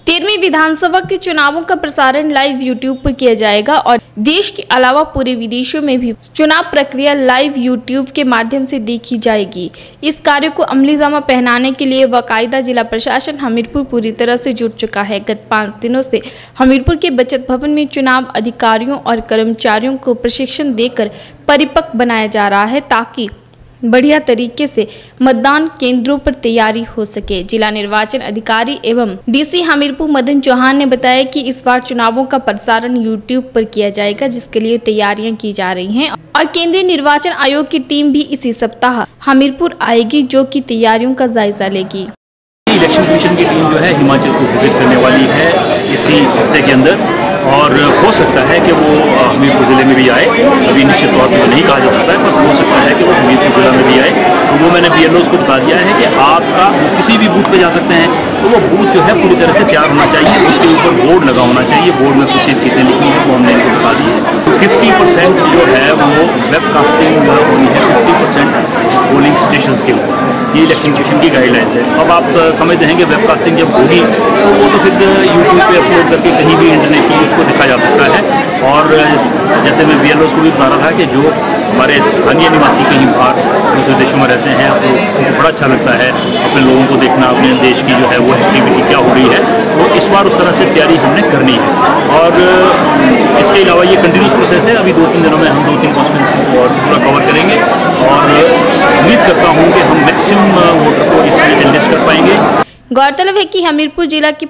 13वीं विधानसभा के चुनावों का प्रसारण लाइव यूट्यूब पर किया जाएगा और देश के अलावा पूरे विदेशों में भी चुनाव प्रक्रिया लाइव यूट्यूब के माध्यम से देखी जाएगी। इस कार्य को अमलीजामा पहनाने के लिए बाकायदा जिला प्रशासन हमीरपुर पूरी तरह से जुट चुका है। गत 5 दिनों से हमीरपुर के बचत भवन में चुनाव अधिकारियों और कर्मचारियों को प्रशिक्षण देकर परिपक्व बनाया जा रहा है ताकि बढ़िया तरीके से मतदान केंद्रों पर तैयारी हो सके। जिला निर्वाचन अधिकारी एवं डीसी हमीरपुर मदन चौहान ने बताया कि इस बार चुनावों का प्रसारण यूट्यूब पर किया जाएगा, जिसके लिए तैयारियां की जा रही हैं और केंद्रीय निर्वाचन आयोग की टीम भी इसी सप्ताह हमीरपुर आएगी, जो कि तैयारियों का जायजा लेगी। इलेक्शन कमीशन की टीम जो है हिमाचल को विजिट करने वाली है इसी हफ्ते के अंदर और हो सकता है कि वो हमीरपुर ज़िले में भी आए। अभी निश्चित तौर पर नहीं कहा जा सकता है, पर हो सकता है कि वो हमीरपुर ज़िला में भी आए। तो वो मैंने BLOs को बता दिया है कि आपका वो किसी भी बूथ पे जा सकते हैं, तो वो बूथ जो है पूरी तरह से तैयार होना चाहिए। उसके ऊपर बोर्ड लगा होना चाहिए, बोर्ड में कुछ चीज़ें लिखी हैं वो हमने इनको बता दी है। 50% जो है वो वेबकास्टिंग होनी है, 50% पोलिंग स्टेशन के ऊपर। ये इलेक्शन कमीशन की गाइडलाइंस है। अब आप समझते हैं कि वेबकास्टिंग जब होगी तो वो तो फिर यूट्यूब पे अपलोड करके कहीं भी इंटरनेट पर उसको दिखा जा सकता है। और जैसे मैं BLOs को भी बता रहा था कि जो हमारे स्थानीय निवासी कहीं बाहर दूसरे देशों में रहते हैं, तो उनको बड़ा अच्छा लगता है अपने लोगों को देखना, अपने देश की जो है वो एक्टिविटी क्या हो रही है। तो इस बार उस तरह से तैयारी हमने करनी है। और इसके अलावा ये कंटिन्यूस प्रोसेस है। अभी 2-3 दिनों में हम 2-3 कॉन्स्टिट्यूंसी और पूरा कवर करेंगे और उम्मीद करता हूँ कि हम मैक्सिमम वोटर को इसमें एनलिस्ट कर पाएंगे। गौरतलब है कि हमीरपुर जिला की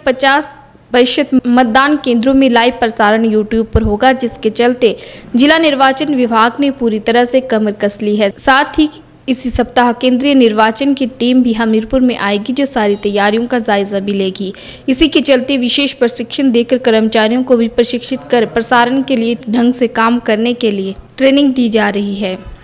50% मतदान केंद्रों में लाइव प्रसारण यूट्यूब पर होगा, जिसके चलते जिला निर्वाचन विभाग ने पूरी तरह से कमर कस ली है। साथ ही इसी सप्ताह केंद्रीय निर्वाचन की टीम भी हमीरपुर में आएगी, जो सारी तैयारियों का जायजा भी लेगी। इसी के चलते विशेष प्रशिक्षण देकर कर्मचारियों को भी प्रशिक्षित कर प्रसारण के लिए ढंग से काम करने के लिए ट्रेनिंग दी जा रही है।